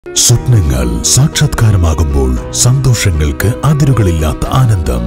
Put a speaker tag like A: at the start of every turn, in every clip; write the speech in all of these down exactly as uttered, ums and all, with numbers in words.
A: സ്വപ്നങ്ങൾ സാക്ഷാത്കാരമാകുമ്പോൾ സന്തോഷങ്ങൾക്ക് അതിരുകളില്ലാത്ത ആനന്ദം.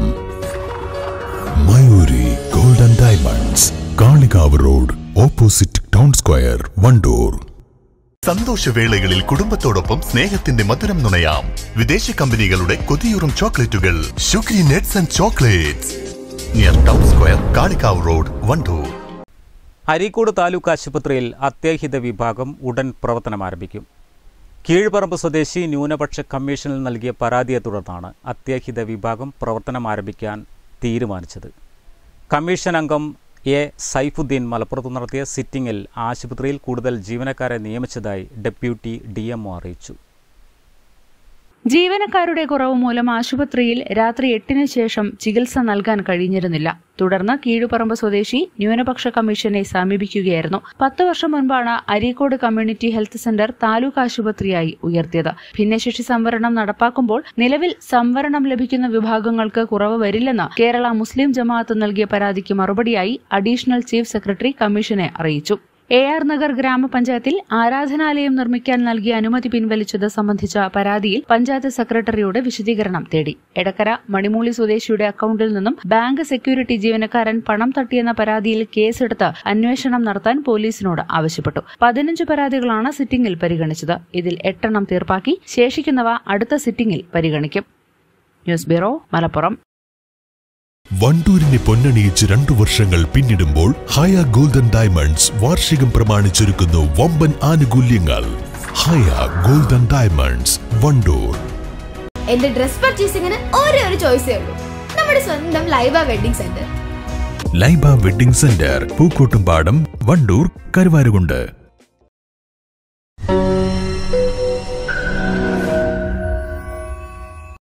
A: Mayuri gold and diamonds, Kalikavu road, opposite town square, Wandoor.
B: സന്തോഷവേളകളിൽ കുടുംബത്തോടൊപ്പം സ്നേഹത്തിന്റെ മധുരം നുണയാം. വിദേശ കമ്പനികളുടെ കൊതിയൂറും ചോക്ലേറ്റുകൾ ഷുഗ്രി നെറ്റ്സ് and chocolates, near town square, Kalikavu road, Wandoor.
C: Areekode taluk ആശുപത്രിയിൽ അത്യാഹിത വിഭാഗം ഉടൻ പ്രവർത്തനം ആരംഭിക്കും. കീഴ്പറമ്പ് സ്വദേശി ന്യൂനപക്ഷ കമ്മീഷനിൽ നൽകിയ പരാതിയെ തുടർന്നാണ് അത്യാഹിത വിഭാഗം പ്രവർത്തനം ആരംഭിക്കാൻ തീരുമാനിച്ചത്. കമ്മീഷൻ അംഗം എ സൈഫുദ്ദീൻ മലപ്പുറത്ത് നടത്തിയ സിറ്റിംഗിൽ ആശുപത്രിയിൽ കൂടുതൽ ജീവനക്കാരെ നിയമിച്ചതായി ഡെപ്യൂട്ടി ഡി എം ഒ അറിയിച്ചു.
D: ജീവനക്കാരുടെ കുറവ് മൂലം ആശുപത്രിയിൽ രാത്രി എട്ടിന് ശേഷം ചികിത്സ നൽകാൻ കഴിഞ്ഞിരുന്നില്ല. തുടർന്ന് കീഴുപറമ്പ് സ്വദേശി ന്യൂനപക്ഷ കമ്മീഷനെ സമീപിക്കുകയായിരുന്നു. പത്ത് വർഷം മുൻപാണ് Areekode community health centre taluk ആശുപത്രിയായി ഉയർത്തിയത്. ഭിന്നശേഷി സംവരണം നടപ്പാക്കുമ്പോൾ നിലവിൽ സംവരണം ലഭിക്കുന്ന വിഭാഗങ്ങൾക്ക് കുറവ് വരില്ലെന്ന് കേരള മുസ്ലിം ജമാഅത്ത് നൽകിയ പരാതിക്ക് മറുപടിയായി അഡീഷണൽ ചീഫ് സെക്രട്ടറി കമ്മീഷനെ അറിയിച്ചു. എ ആർ നഗർ ഗ്രാമപഞ്ചായത്തിൽ ആരാധനാലയം നിർമ്മിക്കാൻ നൽകിയ അനുമതി പിൻവലിച്ചത് സംബന്ധിച്ച പരാതിയിൽ പഞ്ചായത്ത് സെക്രട്ടറിയോട് വിശദീകരണം തേടി. എടക്കര മണിമൂളി സ്വദേശിയുടെ അക്കൌണ്ടിൽ നിന്നും ബാങ്ക് സെക്യൂരിറ്റി ജീവനക്കാരൻ പണം തട്ടിയെന്ന പരാതിയിൽ കേസെടുത്ത് അന്വേഷണം നടത്താൻ പോലീസിനോട് ആവശ്യപ്പെട്ടു. പതിനഞ്ച് പരാതികളാണ് സിറ്റിംഗിൽ പരിഗണിച്ചത്. ഇതിൽ എട്ടെണ്ണം തീർപ്പാക്കി. ശേഷിക്കുന്നവ അടുത്ത സിറ്റിംഗിൽ പരിഗണിക്കും. News bureau, Malappuram.
A: വണ്ടൂരിനെ പൊന്നണിയിച്ച് രണ്ടു വർഷങ്ങൾ പിന്നിടുമ്പോൾ ഹയ ഗോൾഡൻ ഡയമണ്ട്സ് വാർഷികം പ്രമാണിച്ചൊരുക്കുന്നു വമ്പൻ ആനുകൂല്യങ്ങൾ. Haya golden diamonds, Wandoor.
E: എന്റെ ഡ്രസ് പർച്ചേസിംഗിന് ഒരേ ഒരു ചോയ്സേ ഉള്ളൂ, നമ്മുടെ സ്വന്തം Laiba wedding centre.
A: Laiba wedding centre, Pookkottumpadam, Wandoor, Karuvarakundu.